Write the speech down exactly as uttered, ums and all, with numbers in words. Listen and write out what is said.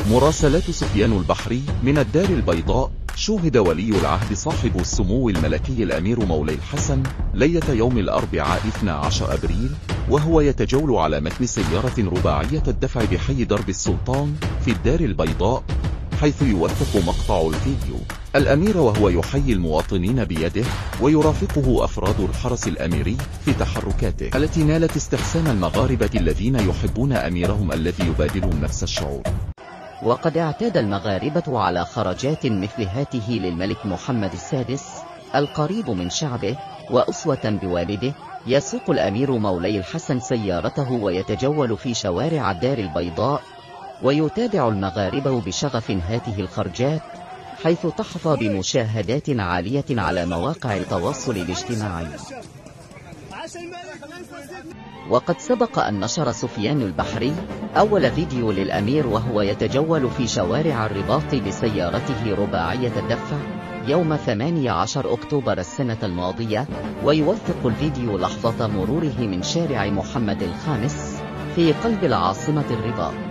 مراسلات سفيان البحري من الدار البيضاء. شوهد ولي العهد صاحب السمو الملكي الأمير مولاي الحسن ليلة يوم الأربعاء اثني عشر أبريل وهو يتجول على متن سيارة رباعية الدفع بحي درب السلطان في الدار البيضاء، حيث يوثق مقطع الفيديو الأمير وهو يحيي المواطنين بيده، ويرافقه أفراد الحرس الأميري في تحركاته التي نالت استحسان المغاربة الذين يحبون أميرهم الذي يبادلهم نفس الشعور. وقد اعتاد المغاربة على خرجات مثل هاته للملك محمد السادس القريب من شعبه وأسوة بوالده. يسوق الأمير مولاي الحسن سيارته ويتجول في شوارع الدار البيضاء، ويتابع المغاربة بشغف هاته الخرجات، حيث تحظى بمشاهدات عالية على مواقع التواصل الاجتماعي. وقد سبق أن نشر سفيان البحري أول فيديو للأمير وهو يتجول في شوارع الرباط بسيارته رباعية الدفع يوم ثماني عشر أكتوبر السنة الماضية، ويوثق الفيديو لحظة مروره من شارع محمد الخامس في قلب العاصمة الرباط.